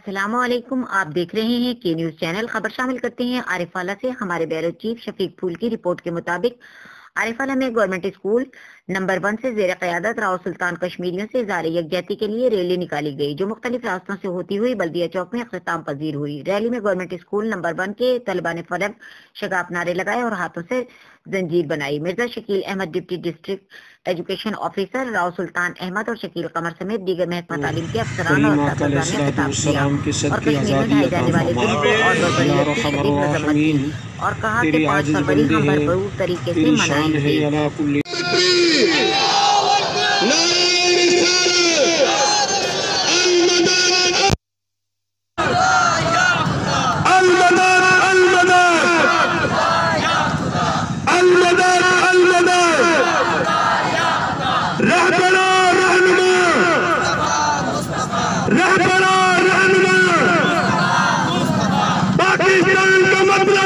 السلام علیکم، آپ دیکھ رہے ہیں کے نیوز چینل۔ خبر شامل کرتے ہیں عارف اعلیٰ سے۔ ہمارے بیورو چیف شفیق پھول کی رپورٹ کے مطابق عارف اعلیٰ میں گورنمنٹ اسکول نمبر 1 سے زیر قیادت راؤ سلطان کشمیریوں سے اظہار یکجہتی کے لیے ریلی نکالی گئی، جو مختلف راستوں سے ہوتی ہوئی بلدیہ چوک میں اختتام پذیر ہوئی۔ ریلی میں گورنمنٹ اسکول نمبر 1 کے طلباء نے فلک شگاف نعرے لگائے اور ہاتھوں سے زنجیر بنائی۔ Mirza Shakeel Ahmed deputy district education officer, Rao Sultan Ahmed اور شکیل قمر سمیت دیگر محکمہ تعلیم کے افسران اور اساتذہ نے خطاب کیا اور کشمیر میں ڈھائے جانے والے ظلم کو اور بربریت کی شدید مذمت کی اور کہا کہ 5 فروری ہم بھرپور طریقے سے منائیں گے۔ پاکستان کا مطلب